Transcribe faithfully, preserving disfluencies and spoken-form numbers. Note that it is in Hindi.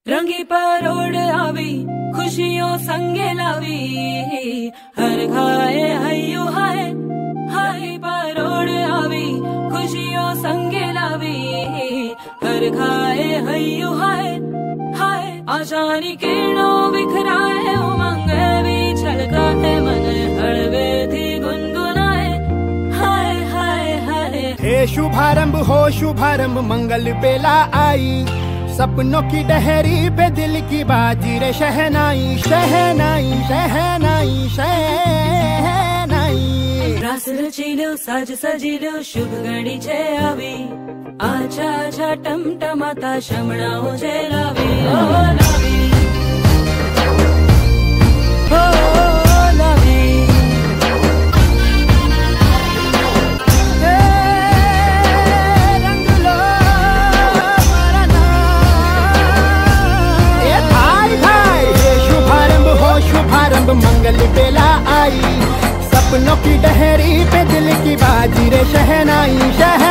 रंगी परोड़ आवी खुशियों संगे लावी, हर घाए हयू हाय हाय परोड़ आवी खुशियों संगे लावी, हर घाए हयू हाय हाय। आशानी किरणों बिखराए उमंग भी छलकाए मन हड़वे थी गुनगुनाए हाय हाय हाय। हे शुभारंभ हो शुभारंभ मंगल बेला आई, सपनों की डहरी पे दिल की बाजी रे शहनाई शहनाई शहनाई शहनाई। रास रचीलो साज सजीलो शुभ घड़ी छे आवी, आजा आजा टमटमाता शमणाओ जे लावी ओ लावी ओ लावी। मंगल बेला आई, सपनों की डहरी पे दिल की बाजी रे शहनाई शहनाई।